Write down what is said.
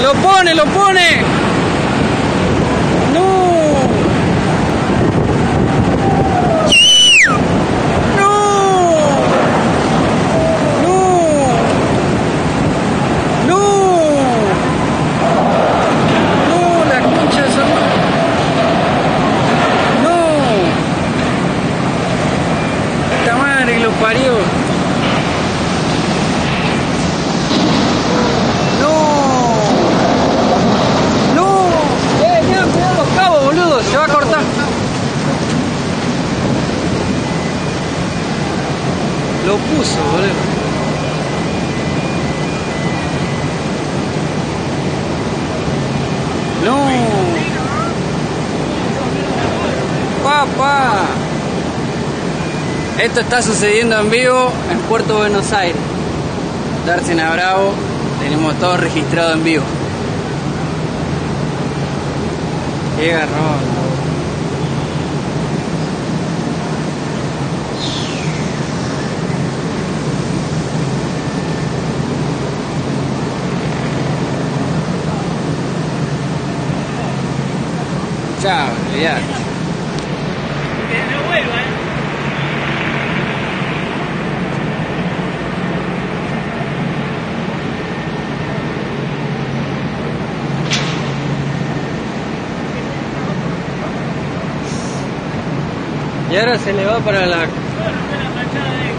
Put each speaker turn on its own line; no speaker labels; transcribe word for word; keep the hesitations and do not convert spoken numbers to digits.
Lo pone, lo pone. No. Parió. No. No. Eh, mira, cuidado los cabos, boludo. Se va a cortar. Lo puso, boludo. No. Papá. Esto está sucediendo en vivo en Puerto Buenos Aires. Dársena Bravo, tenemos todo registrado en vivo. Qué garrón. Chao, olvidate.
Que no vuelva, ¿eh?
Y ahora se le va para la...
Bueno, está la manchada de